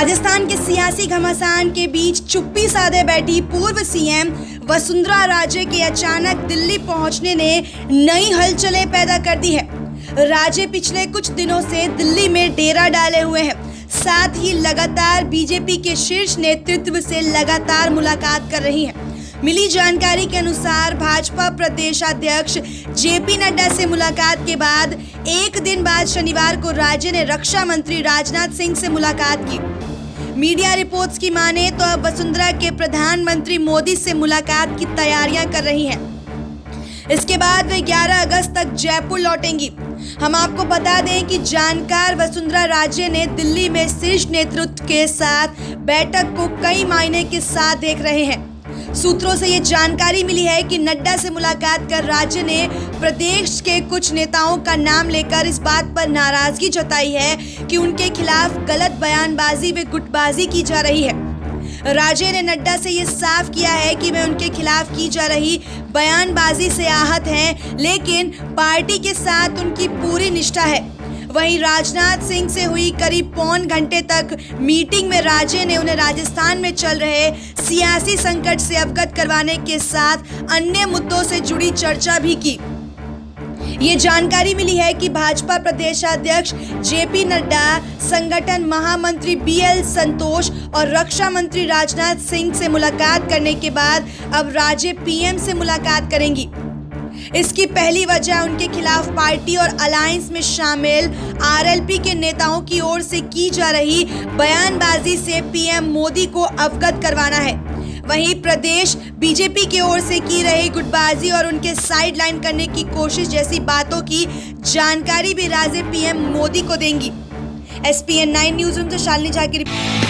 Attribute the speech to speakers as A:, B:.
A: राजस्थान के सियासी घमासान के बीच चुप्पी साधे बैठी पूर्व सीएम वसुंधरा राजे के अचानक दिल्ली पहुंचने ने नई हलचलें पैदा कर दी है। राजे पिछले कुछ दिनों से दिल्ली में डेरा डाले हुए हैं, साथ ही लगातार बीजेपी के शीर्ष नेतृत्व से लगातार मुलाकात कर रही हैं। मिली जानकारी के अनुसार भाजपा प्रदेशाध्यक्ष जेपी नड्डा से मुलाकात के बाद एक दिन बाद शनिवार को राजे ने रक्षा मंत्री राजनाथ सिंह से मुलाकात की। मीडिया रिपोर्ट्स की माने तो अब वसुंधरा के प्रधानमंत्री मोदी से मुलाकात की तैयारियां कर रही हैं। इसके बाद वे 11 अगस्त तक जयपुर लौटेंगी। हम आपको बता दें कि जानकार वसुंधरा राजे ने दिल्ली में शीर्ष नेतृत्व के साथ बैठक को कई मायने के साथ देख रहे हैं। सूत्रों से ये जानकारी मिली है कि नड्डा से मुलाकात कर राजे ने प्रदेश के कुछ नेताओं का नाम लेकर इस बात पर नाराजगी जताई है कि उनके खिलाफ गलत बयानबाजी व गुटबाजी की जा रही है। राजे ने नड्डा से ये साफ किया है कि वे उनके खिलाफ की जा रही बयानबाजी से आहत हैं, लेकिन पार्टी के साथ उनकी पूरी निष्ठा है। वहीं राजनाथ सिंह से हुई करीब पौन घंटे तक मीटिंग में राजे ने उन्हें राजस्थान में चल रहे सियासी संकट से अवगत करवाने के साथ अन्य मुद्दों से जुड़ी चर्चा भी की। ये जानकारी मिली है कि भाजपा प्रदेशाध्यक्ष जेपी नड्डा, संगठन महामंत्री बीएल संतोष और रक्षा मंत्री राजनाथ सिंह से मुलाकात करने के बाद अब राजे पीएम से मुलाकात करेंगी। इसकी पहली वजह उनके खिलाफ पार्टी और अलायंस में शामिल आरएलपी के नेताओं की ओर से की जा रही बयानबाजी से पीएम मोदी को अवगत करवाना है। वहीं प्रदेश बीजेपी की ओर से की रही गुटबाजी और उनके साइडलाइन करने की कोशिश जैसी बातों की जानकारी भी राजे पीएम मोदी को देंगी। SPN9 न्यूज़ रूम से शालिनी झा की रिपोर्ट।